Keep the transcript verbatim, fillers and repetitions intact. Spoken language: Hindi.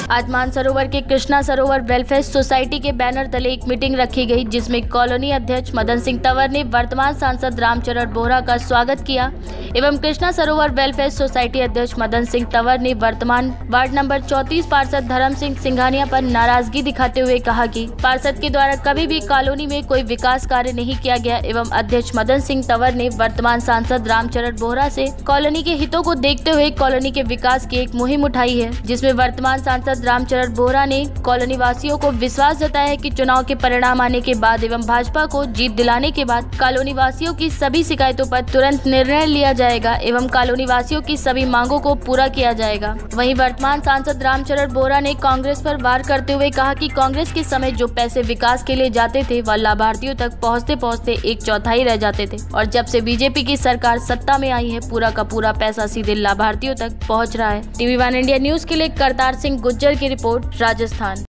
आज मानसरोवर के कृष्णा सरोवर वेलफेयर सोसाइटी के बैनर तले एक मीटिंग रखी गई, जिसमें कॉलोनी अध्यक्ष मदन सिंह तंवर ने वर्तमान सांसद रामचरण बोहरा का स्वागत किया एवं कृष्णा सरोवर वेलफेयर सोसाइटी अध्यक्ष मदन सिंह तंवर ने वर्तमान वार्ड नंबर चौंतीस पार्षद धर्म सिंह सिंघानिया पर नाराजगी दिखाते हुए कहा कि पार्षद के द्वारा कभी भी कॉलोनी में कोई विकास कार्य नहीं किया गया एवं अध्यक्ष मदन सिंह तंवर ने वर्तमान सांसद रामचरण बोहरा से कॉलोनी के हितों को देखते हुए कॉलोनी के विकास की एक मुहिम उठाई है, जिसमें वर्तमान सांसद रामचरण बोहरा ने कॉलोनी वासियों को विश्वास जताया है कि चुनाव के परिणाम आने के बाद एवं भाजपा को जीत दिलाने के बाद कॉलोनी वासियों की सभी शिकायतों पर तुरंत निर्णय लिया जाएगा एवं कॉलोनी वासियों की सभी मांगों को पूरा किया जाएगा। वहीं वर्तमान सांसद रामचरण बोहरा ने कांग्रेस पर वार करते हुए कहा कि कांग्रेस के समय जो पैसे विकास के लिए जाते थे वह लाभार्थियों तक पहुंचते पहुंचते एक चौथाई रह जाते थे और जब से बीजेपी की सरकार सत्ता में आई है पूरा का पूरा पैसा सीधे लाभार्थियों तक पहुंच रहा है। टीवी वन इंडिया न्यूज के लिए करतार सिंह गुज्जर की रिपोर्ट, राजस्थान।